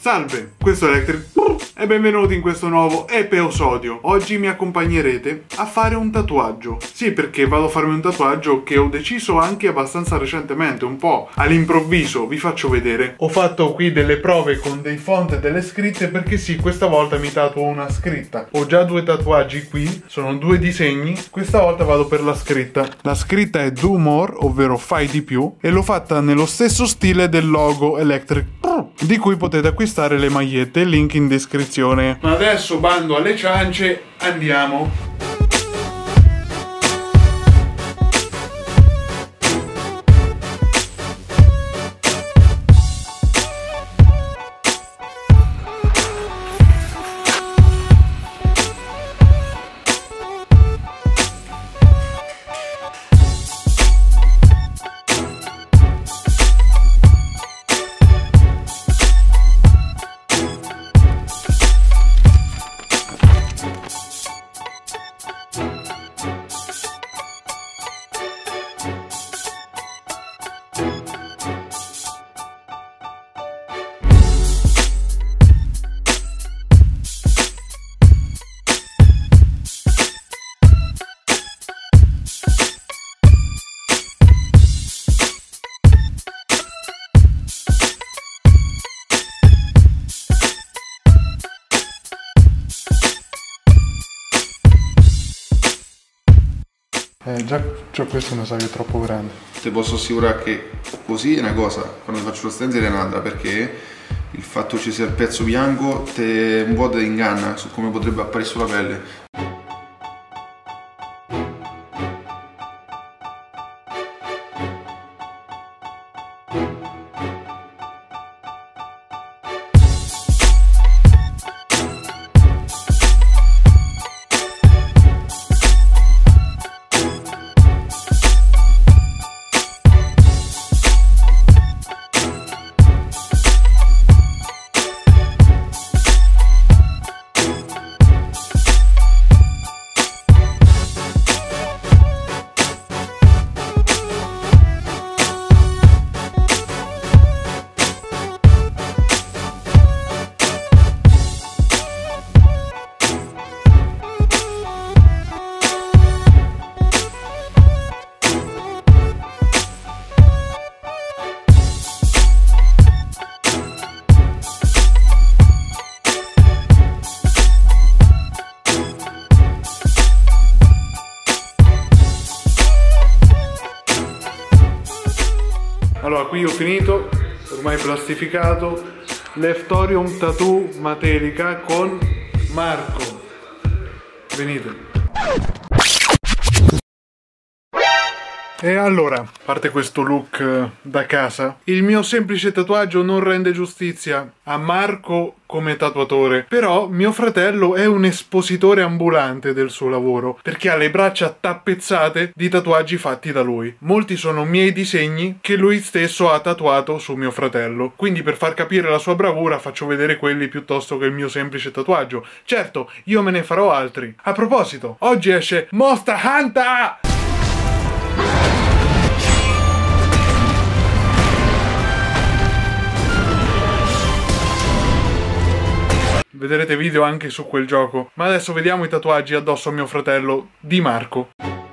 Salve, questo è Electric e benvenuti in questo nuovo episodio. Oggi mi accompagnerete a fare un tatuaggio. Sì, perché vado a farmi un tatuaggio che ho deciso anche abbastanza recentemente, un po' all'improvviso, vi faccio vedere. Ho fatto qui delle prove con dei font e delle scritte perché sì, questa volta mi tatuo una scritta. Ho già due tatuaggi qui, sono due disegni, questa volta vado per la scritta. La scritta è Do More, ovvero fai di più, e l'ho fatta nello stesso stile del logo Electric, di cui potete acquistare le magliette, link in descrizione. Ma adesso bando alle ciance, andiamo! Già questo mi sa che è troppo grande. Ti posso assicurare che così è una cosa, quando faccio lo stencil è un'altra, perché il fatto che ci sia il pezzo bianco un po' ti inganna su come potrebbe apparire sulla pelle. Allora, qui ho finito, ormai plastificato, Leftorium Tattoo Materica con Marco. Venite. E allora, a parte questo look da casa, il mio semplice tatuaggio non rende giustizia a Marco come tatuatore, però mio fratello è un espositore ambulante del suo lavoro, perché ha le braccia tappezzate di tatuaggi fatti da lui. Molti sono miei disegni che lui stesso ha tatuato su mio fratello, quindi per far capire la sua bravura faccio vedere quelli piuttosto che il mio semplice tatuaggio. Certo, io me ne farò altri. A proposito, oggi esce Monster Hunter! Vedrete video anche su quel gioco. Ma adesso vediamo i tatuaggi addosso a mio fratello di Marco.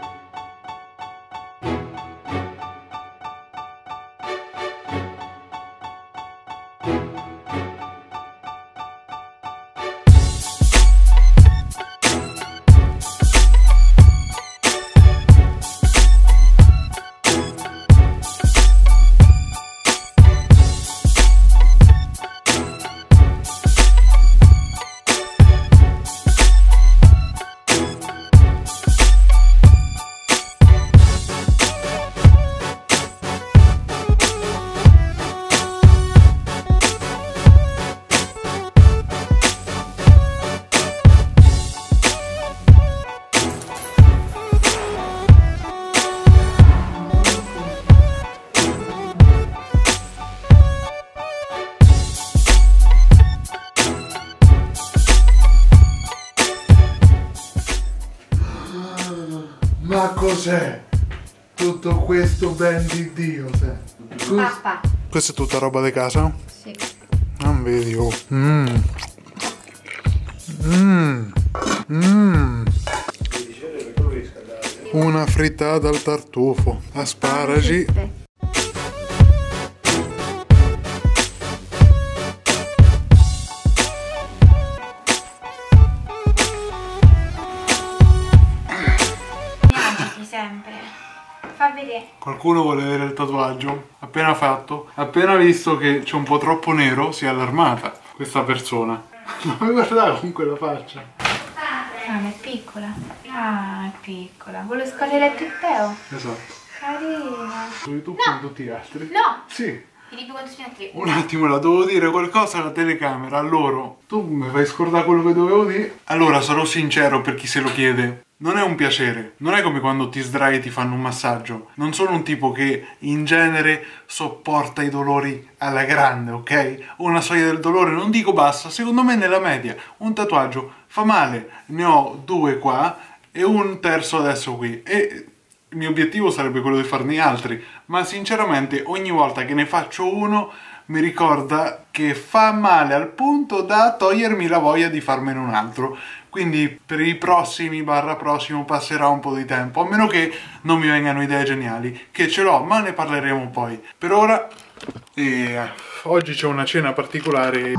Ma cos'è? Tutto questo ben di Dio, Papà. Questa è tutta roba di casa? Sì. Non vedi, oh. Una frittata al tartufo, asparagi. Sempre. Fa vedere. Qualcuno vuole vedere il tatuaggio? Appena fatto, appena visto che c'è un po' troppo nero, si è allarmata questa persona. Ma guardate comunque la faccia. Ah, ma è piccola. Ah, è piccola. Vuole scogliere il peo? Esatto. Carina. Su YouTube come tutti gli altri? No! Sì. Ti dico quanto sono altri. Un attimo, la devo dire qualcosa alla telecamera. Allora, tu mi fai scordare quello che dovevo dire? Allora, sarò sincero per chi se lo chiede. Non è un piacere, non è come quando ti sdrai e ti fanno un massaggio. Non sono un tipo che in genere sopporta i dolori alla grande, ok? Ho una soglia del dolore, non dico bassa, secondo me nella media. Un tatuaggio fa male, ne ho 2 qua e un terzo adesso qui. E il mio obiettivo sarebbe quello di farne altri, ma sinceramente ogni volta che ne faccio uno mi ricorda che fa male al punto da togliermi la voglia di farmene un altro. Quindi per i prossimi prossimo passerà un po' di tempo, a meno che non mi vengano idee geniali, che ce l'ho, ma ne parleremo poi. Per ora, oggi c'è una cena particolare.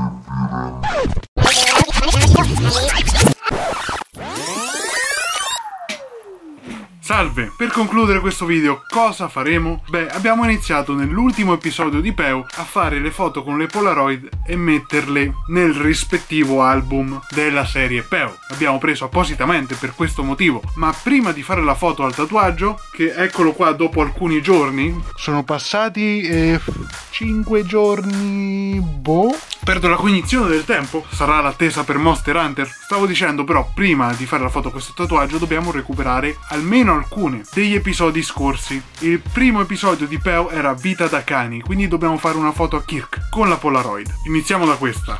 Salve! Per concludere questo video, cosa faremo? Beh, abbiamo iniziato nell'ultimo episodio di Peu a fare le foto con le Polaroid e metterle nel rispettivo album della serie Peu. L'abbiamo preso appositamente per questo motivo, ma prima di fare la foto al tatuaggio, che eccolo qua dopo alcuni giorni, sono passati 5 giorni, perdo la cognizione del tempo, sarà l'attesa per Monster Hunter. Stavo dicendo però, prima di fare la foto a questo tatuaggio dobbiamo recuperare almeno alcune degli episodi scorsi. Il primo episodio di Peu era Vita da cani, quindi dobbiamo fare una foto a Kirk con la Polaroid. Iniziamo da questa.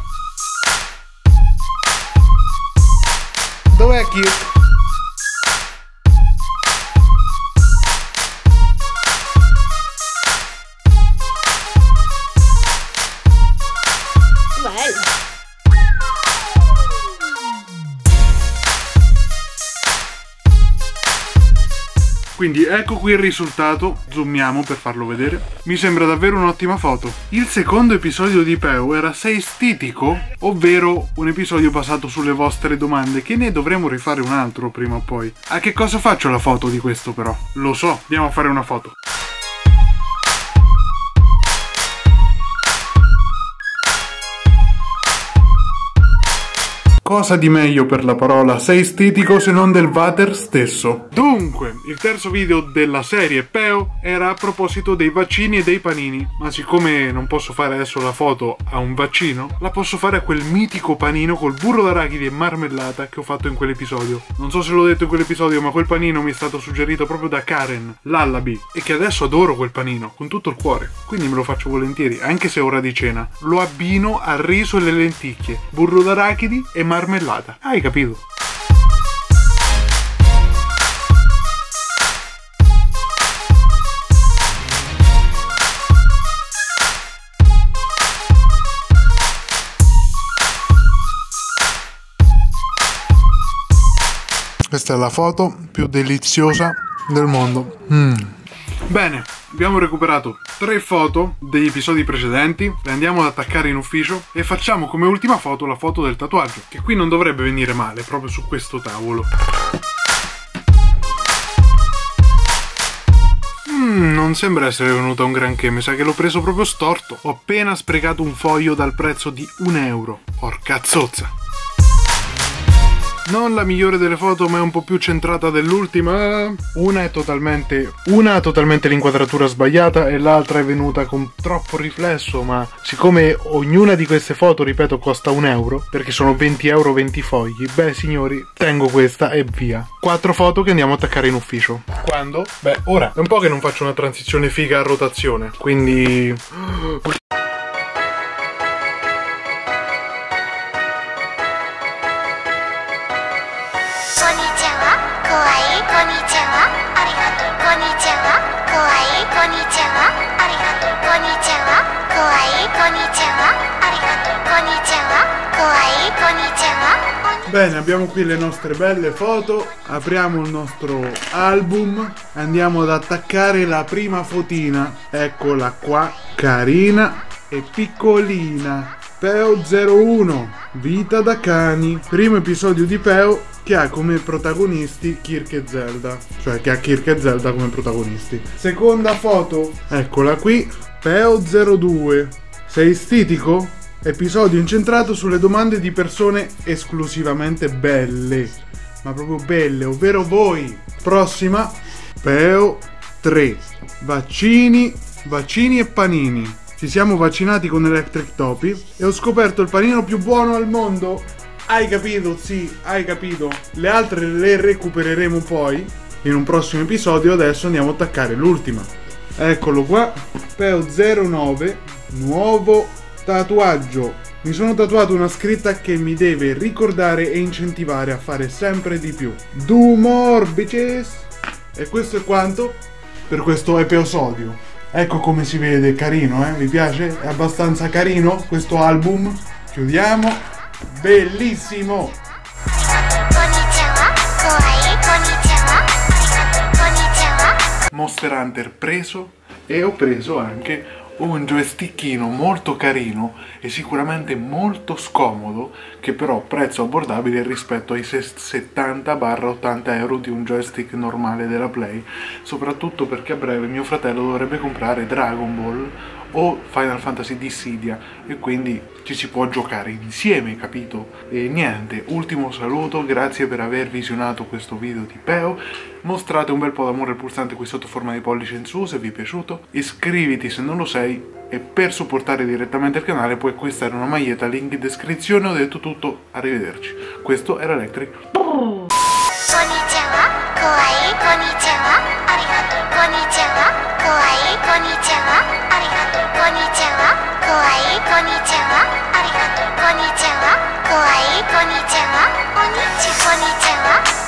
Dov'è Kirk? Quindi ecco qui il risultato, zoomiamo per farlo vedere. Mi sembra davvero un'ottima foto. Il secondo episodio di Peu era Sei stitico? Ovvero un episodio basato sulle vostre domande, che ne dovremo rifare un altro prima o poi. A che cosa faccio la foto di questo però? Lo so, andiamo a fare una foto. Cosa di meglio per la parola sei stitico se non del water stesso? Dunque, il terzo video della serie Peu era a proposito dei vaccini e dei panini, ma siccome non posso fare adesso la foto a un vaccino, la posso fare a quel mitico panino col burro d'arachidi e marmellata che ho fatto in quell'episodio. Non so se l'ho detto in quell'episodio, ma quel panino mi è stato suggerito proprio da Karen, l'Allaby, e che adesso adoro quel panino, con tutto il cuore, quindi me lo faccio volentieri, anche se è ora di cena. Lo abbino al riso e le lenticchie, burro d'arachidi e marmellata. Hai capito? Questa è la foto più deliziosa del mondo. Bene, abbiamo recuperato 3 foto degli episodi precedenti, le andiamo ad attaccare in ufficio e facciamo come ultima foto la foto del tatuaggio, che qui non dovrebbe venire male, proprio su questo tavolo. Non sembra essere venuta un granché, mi sa che l'ho preso proprio storto. Ho appena sprecato un foglio dal prezzo di €1. Porca zozza. Non la migliore delle foto, ma è un po' più centrata dell'ultima. Una ha totalmente l'inquadratura sbagliata e l'altra è venuta con troppo riflesso, ma siccome ognuna di queste foto, ripeto, costa €1, perché sono 20 euro 20 fogli, beh signori, tengo questa e via. 4 foto che andiamo a attaccare in ufficio. Quando? Beh, ora. È un po' che non faccio una transizione figa a rotazione, quindi... Kawaii konnichiwa, arigato konnichiwa, kawaii konnichiwa, arigato konnichiwa, kawaii konnichiwa, arigato konnichiwa, kawaii konnichiwa. Bene, abbiamo qui le nostre belle foto, apriamo il nostro album, andiamo ad attaccare la prima fotina, eccola qua, carina e piccolina. Peo 01, vita da cani, primo episodio di Peo che ha come protagonisti Kirk e Zelda, cioè che ha Kirk e Zelda come protagonisti. Seconda foto, eccola qui, Peo 02, sei stitico? Episodio incentrato sulle domande di persone esclusivamente belle, ma proprio belle, ovvero voi. Prossima, Peo 3, vaccini e panini. Ci siamo vaccinati con Electric Topi e ho scoperto il panino più buono al mondo. Hai capito? Sì, hai capito. Le altre le recupereremo poi in un prossimo episodio. Adesso andiamo a attaccare l'ultima. Eccolo qua, Peo 09, nuovo tatuaggio. Mi sono tatuato una scritta che mi deve ricordare e incentivare a fare sempre di più. Do more bitches. E questo è quanto per questo episodio. Ecco come si vede, carino, vi piace? È abbastanza carino questo album. Chiudiamo. Bellissimo. Monster Hunter preso, e ho preso anche un joystickino molto carino e sicuramente molto scomodo, che però prezzo abbordabile rispetto ai 70-80 euro di un joystick normale della Play, soprattutto perché a breve mio fratello dovrebbe comprare Dragon Ball o Final Fantasy Dissidia e quindi ci si può giocare insieme, capito? E niente, ultimo saluto, grazie per aver visionato questo video di Peo, mostrate un bel po' d'amore al pulsante qui sotto forma di pollice in su se vi è piaciuto, iscriviti se non lo sei e per supportare direttamente il canale puoi acquistare una maglietta, link in descrizione. Ho detto tutto, arrivederci. Questo era Electric. Konnichiwa, kawaii konnichiwa, arigato konnichiwa, kawaii konnichiwa, arigato konnichiwa, kawaii konnichiwa, arigato konnichiwa, kawaii konnichiwa, onichi konnichiwa.